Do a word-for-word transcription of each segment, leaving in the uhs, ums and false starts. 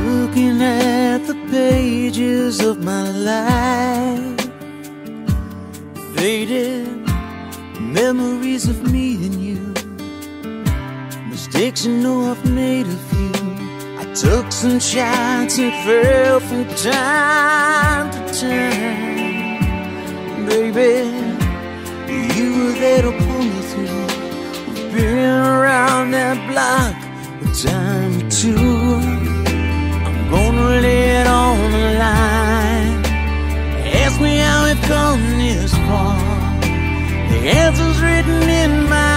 Looking at the pages of my life, faded memories of me and you, mistakes you know I've made of you. I took some shots and fell from time to time. Baby, you were there to pull me through. We've been around that block a time or two. I'm gonna lay it on the line. Ask me how we've come this far. The answer's written in my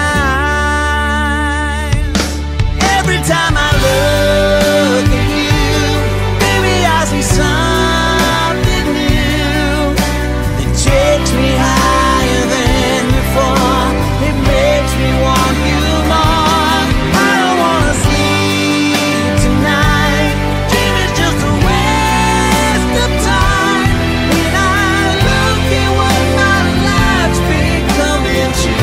eyes. Every time I look at you, baby, I see something new. It takes me higher than before. It makes me want you more. I don't wanna sleep tonight. Dream is just a waste of time. When I look at what my life's becoming to,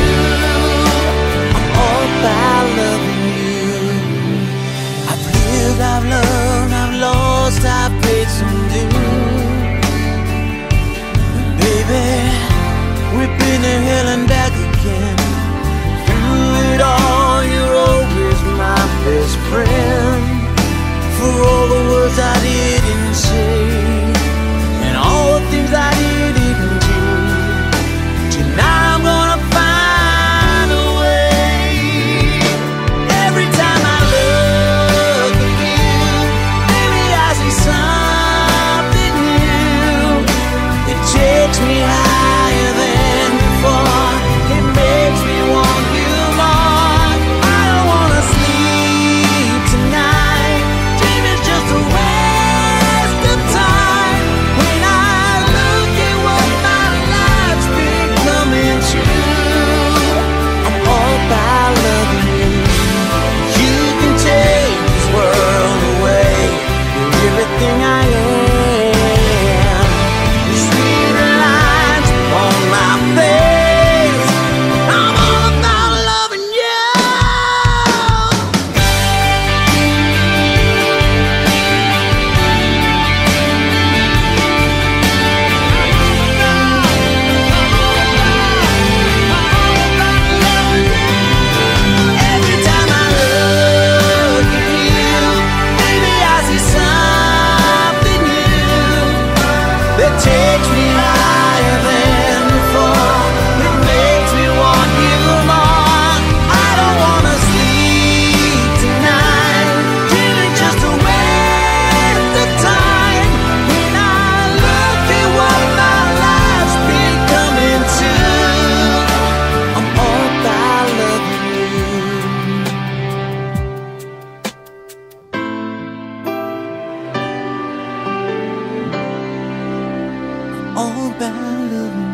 I'm all about loving you. I've lived, I've loved, I've lost, I've paid some dues. Baby, we've been to hell and back again. Through it all, you're always my best friend. For all the words I didn't say, and all the things I didn't do, tonight I'm gonna find a way. Every time I look at you, baby, I see something new. It takes me higher than before. It makes me want you more. I don't wanna sleep tonight. Dream is just a waste of time. When I look at what my life's becoming to, I'm all about loving you. You can take this world away. You're everything I am. You see the lines on my face. I'm all about loving you. Every time I look at you, baby, I see something new that takes me higher than before. It makes me want you more. I don't wanna sleep tonight. Dreaming just a waste of time. When I look at what my life's becoming to, I'm all about loving you. All about loving you.